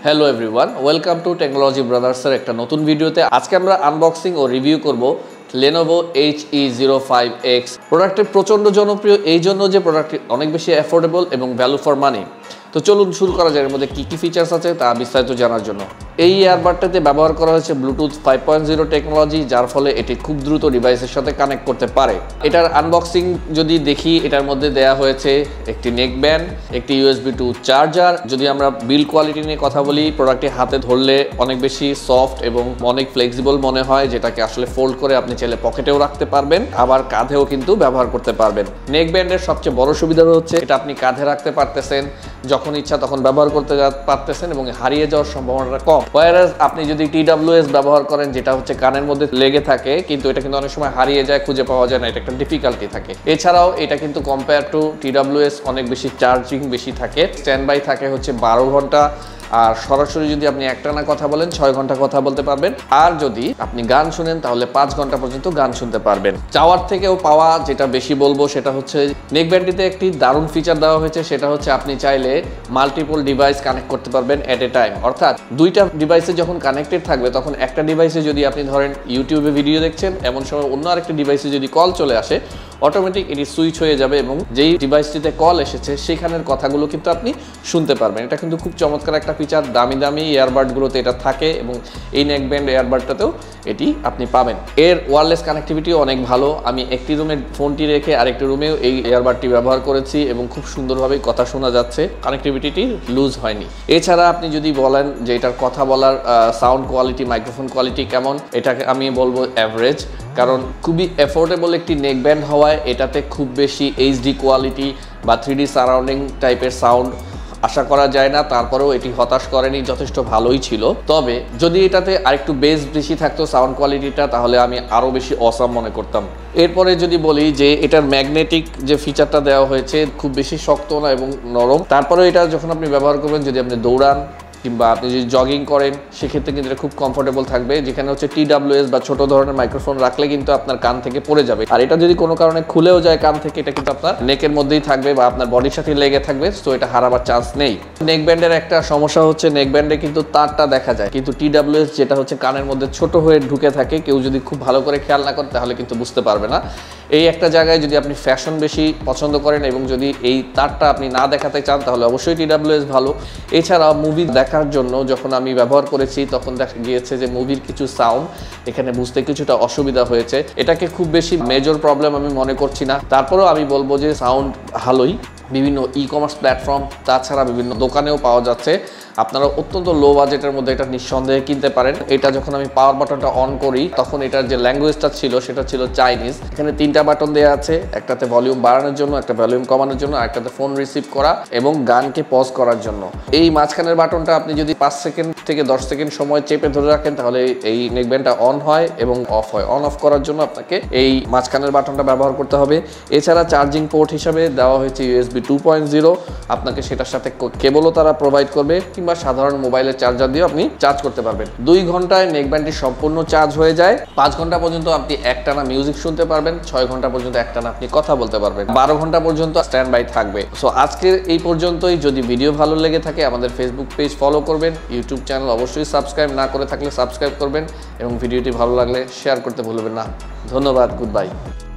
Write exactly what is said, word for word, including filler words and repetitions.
Hello everyone, welcome to technology ব্রাদার্সের একটা নতুন ভিডিওতে। আজকে আমরা আনবক্সিং ও রিভিউ করব Lenovo H E zero five X. প্রোডাক্টটি প্রচণ্ড জনপ্রিয় এই জন্য যে প্রোডাক্টটি অনেক বেশি অ্যাফোর্ডেবল এবং ভ্যালু ফর মানি। তো চলুন শুরু করা যায় এর মধ্যে কী কী ফিচার্স আছে তা বিস্তারিত জানার জন্য। এই ইয়ারবাডটাতে ব্যবহার করা হয়েছে Bluetooth five point zero technology, যার ফলে এটি খুব দ্রুত ডিভাইসের সাথে কানেক্ট করতে পারে। এটার আনবক্সিং যদি দেখি, এটার মধ্যে দেয়া হয়েছে একটি নেকব্যান্ড, একটি ইউএসবি টু চার্জার। যদি আমরা বিল্ড কোয়ালিটি নিয়ে কথা বলি, প্রোডাক্টটি হাতে ধরলে অনেক বেশি সফট এবং অনেক ফ্লেক্সিবল মনে হয়, যেটাকে আসলে ফোল্ড করে আপনি চাইলে পকেটেও রাখতে পারবেন, আবার কাঁধেও কিন্তু ব্যবহার করতে পারবেন। নেকব্যান্ডের সবচেয়ে বড় সুবিধা হচ্ছে এটা আপনি কাঁধে রাখতে পারতেছেন, যখন ইচ্ছা তখন ব্যবহার করতে পারতেছেন এবং হারিয়ে যাওয়ার সম্ভাবনাটা কম। ওয়ারাস আপনি যদি টিডাব্লিউএস ব্যবহার করেন, যেটা হচ্ছে কানের মধ্যে লেগে থাকে, কিন্তু এটা কিন্তু অনেক সময় হারিয়ে যায়, খুঁজে পাওয়া যায় না, এটা একটা ডিফিকাল্টি থাকে। এছাড়াও এটা কিন্তু কম্পেয়ার টু টিডাব্লিউএস অনেক বেশি চার্জিং বেশি থাকে। স্ট্যান্ড বাই থাকে হচ্ছে বারো ঘন্টা, আর সরাসরি যদি আপনি একটানা কথা বলেন ছয় ঘন্টা কথা বলতে পারবেন, আর যদি আপনি গান শুনেন তাহলে পাঁচ ঘন্টা পর্যন্ত গান শুনতে পারবেন। চাওয়ার থেকেও পাওয়া যেটা বেশি বলবো সেটা হচ্ছে নেকব্যান্ডটিতে একটি দারুণ ফিচার দেওয়া হয়েছে, সেটা হচ্ছে আপনি চাইলে মাল্টিপল ডিভাইস কানেক্ট করতে পারবেন এট এ টাইম। অর্থাৎ দুইটা ডিভাইসে যখন কানেক্টেড থাকবে, তখন একটা ডিভাইসে যদি আপনি ধরেন ইউটিউবে ভিডিও দেখছেন, এমন সময় অন্য আরেকটি ডিভাইসে যদি কল চলে আসে, অটোমেটিক এটি সুইচ হয়ে যাবে এবং যেই ডিভাইসটিতে কল এসেছে সেখানের কথাগুলো কিন্তু আপনি শুনতে পারবেন। এটা কিন্তু খুব চমৎকার একটা ফিচার। দামি দামি ইয়ারবাডগুলোতে এটা থাকে এবং এই নেকব্যান্ড ইয়ারবাডটাতেও এটি আপনি পাবেন। এর ওয়্যারলেস কানেক্টিভিটিও অনেক ভালো। আমি একটি রুমে ফোনটি রেখে আরেকটি রুমেও এই ইয়ারবাডটি ব্যবহার করেছি এবং খুব সুন্দরভাবে কথা শোনা যাচ্ছে, কানেক্টিভিটিটি লুজ হয়নি। এছাড়া আপনি যদি বলেন যে এটার কথা বলার সাউন্ড কোয়ালিটি, মাইক্রোফোন কোয়ালিটি কেমন, এটাকে আমি বলবো অ্যাভারেজ, কারণ খুবই অ্যাফোর্ডেবল একটি নেকব্যান্ড হওয়ায় এটাতে খুব বেশি এইচডি কোয়ালিটি বা থ্রি ডি সারাউন্ডিং টাইপের সাউন্ড আশা করা যায় না। তারপরেও এটি হতাশ করেনি, যথেষ্ট ভালোই ছিল। তবে যদি এটাতে আরেকটু বেস বেশি থাকতো সাউন্ড কোয়ালিটিটা, তাহলে আমি আরও বেশি অসাম মনে করতাম। এরপরে যদি বলি যে এটার ম্যাগনেটিক যে ফিচারটা দেওয়া হয়েছে খুব বেশি শক্ত না এবং নরম। তারপরে এটা যখন আপনি ব্যবহার করবেন, যদি আপনি দৌড়ান কিংবা আপনি যদি জগিং করেন, সেক্ষেত্রে কিন্তু এটা খুব কমফোর্টেবল থাকবে। যেখানে হচ্ছে টিডাব্লিউএস বা ছোট ধরনের মাইক্রোফোন রাখলে কিন্তু আপনার কান থেকে পড়ে যাবে, আর এটা যদি কোনো কারণে খুলেও যায় কান থেকে, এটা কিন্তু আপনার নেকের মধ্যেই থাকবে বা আপনার বডির সাথে লেগে থাকবে, তো এটা হারাবার চান্স নেই। নেকব্যান্ডের একটা সমস্যা হচ্ছে নেকব্যান্ডে কিন্তু তারটা দেখা যায়, কিন্তু টিডাব্লিউএস যেটা হচ্ছে কানের মধ্যে ছোট হয়ে ঢুকে থাকে, কেউ যদি খুব ভালো করে খেয়াল না করে তাহলে কিন্তু বুঝতে পারবে না। এই একটা জায়গায় যদি আপনি ফ্যাশন বেশি পছন্দ করেন এবং যদি এই তারটা আপনি না দেখাতে চান, তাহলে অবশ্যই টিডাব্লিউএস ভালো। এছাড়া মুভি দেখার জন্য যখন আমি ব্যবহার করেছি, তখন দেখা গিয়েছে যে মুভির কিছু সাউন্ড এখানে বুঝতে কিছুটা অসুবিধা হয়েছে। এটাকে খুব বেশি মেজর প্রবলেম আমি মনে করছি না। তারপরেও আমি বলবো যে সাউন্ড ভালোই। বিভিন্ন ই কমার্স প্ল্যাটফর্ম, তাছাড়া বিভিন্ন দোকানেও পাওয়া যাচ্ছে। আপনারা অত্যন্ত লো বাজেটের মধ্যে এটা নিঃসন্দেহে কিনতে পারেন। এটা যখন আমি পাওয়ার বাটনটা অন করি, তখন এটার যে ল্যাঙ্গুয়েজটা ছিল সেটা ছিল চাইনিজ। এখানে তিনটা বাটন দেওয়া আছে, একটাতে ভলিউম বাড়ানোর জন্য, একটা ভলিউম কমানোর জন্য, একটাতে ফোন রিসিভ করা এবং গানকে পজ করার জন্য। এই মাঝখানের বাটনটা আপনি যদি পাঁচ সেকেন্ড থেকে দশ সেকেন্ড সময় চেপে ধরে রাখেন, তাহলে এই নেকব্যান্ডটা অন হয় এবং অফ হয়। অন অফ করার জন্য আপনাকে এই মাঝখানের বাটনটা ব্যবহার করতে হবে। এছাড়া চার্জিং পোর্ট হিসাবে দেওয়া হয়েছে ইউএসবি টু পয়েন্ট জিরো। আপনাকে সেটার সাথে কেবলও তারা প্রোভাইড করবে, কিংবা সাধারণ মোবাইলের চার্জার দিয়ে আপনি চার্জ করতে পারবেন। দুই ঘন্টায় নেকব্যান্ডটি সম্পূর্ণ চার্জ হয়ে যায়। পাঁচ ঘন্টা পর্যন্ত আপনি একটানা মিউজিক শুনতে পারবেন, ছয় ঘন্টা পর্যন্ত একটানা আপনি কথা বলতে পারবেন, বারো ঘন্টা পর্যন্ত স্ট্যান্ড বাই থাকবে। সো আজকের এই পর্যন্তই। যদি ভিডিও ভালো লেগে থাকে আমাদের ফেসবুক পেজ ফলো করবেন, ইউটিউব চ্যানেল অবশ্যই সাবস্ক্রাইব না করে থাকলে সাবস্ক্রাইব করবেন এবং ভিডিওটি ভালো লাগলে শেয়ার করতে ভুলবেন না। ধন্যবাদ, গুড বাই।